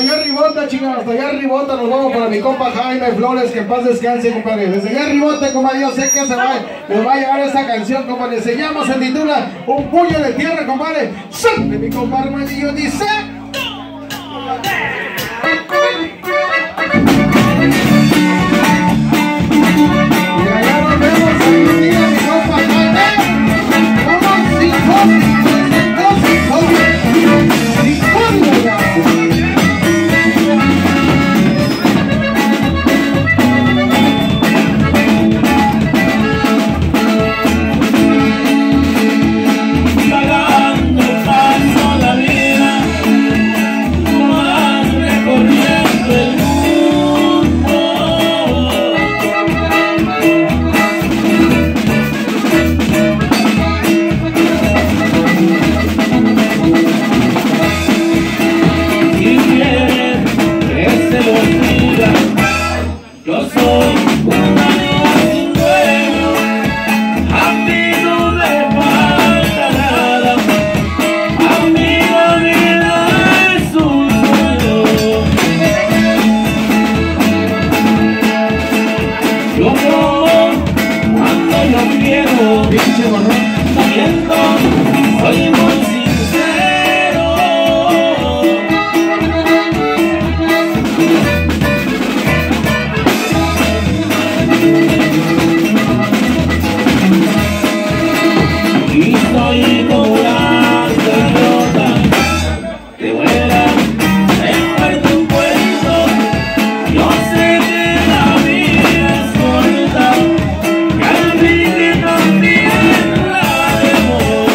allá arribota, chingada, hasta allá arribota nos vamos para mi compa Jaime Flores, que en paz descanse, compadre. Desde allá arribota, compadre, yo sé que nos va a llegar esta canción, compadre. Se llama, se titula Un puño de tierra, compadre. De mi compadre Armandillo dice... Y allá nos vemos, algún día, mi compa Jaime. Vamos, sin soy muy sincero. Y soy como la gaviota que vuela en puerto en puerto. Yo sé que la vida es corta, que al fin también la debo.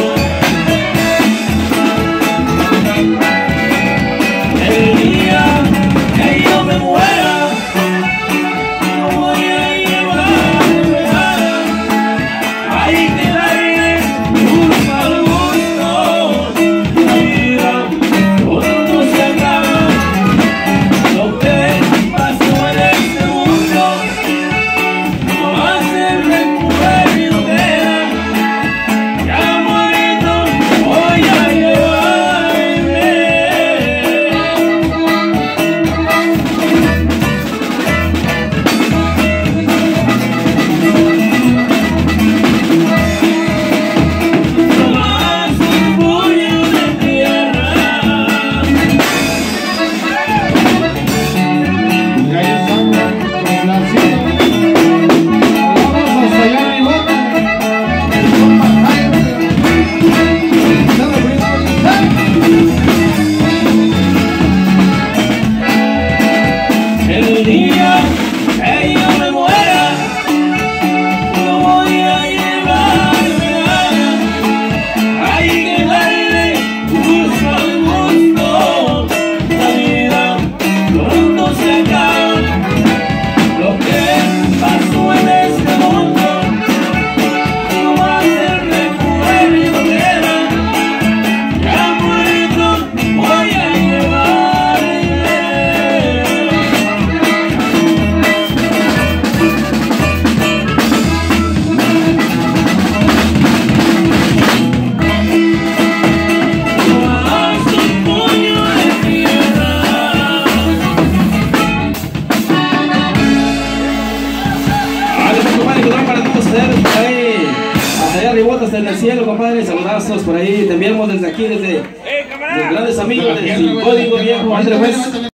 El día que yo me muera, no voy a llevarme nada. Hay que darle gusto al gusto. La vida pronto se acaba. Lo que pasó en este mundo no va a ser recuerdo que era. Ya muerto voy a llevarme. Nomás un puño de tierra. Y ahí estamos, complacidos. Vamos hasta allá arribota. Mi compa Jaime. El día que yo me muera, no voy a llevarme nada. Hay que darle gusto al gusto. La vida pronto se acaba. Lo que pasó en este mundo no va a ser recuerdo que era. Ya muerto voy a llevarme. Nomás un puño de tierra. Vale, pues, compadre, que para todos ustedes por ahí, hasta allá arriba, hasta en el cielo, compadre, saludazos por ahí, te enviamos desde aquí, desde los grandes amigos del Código Viejo, Andrés.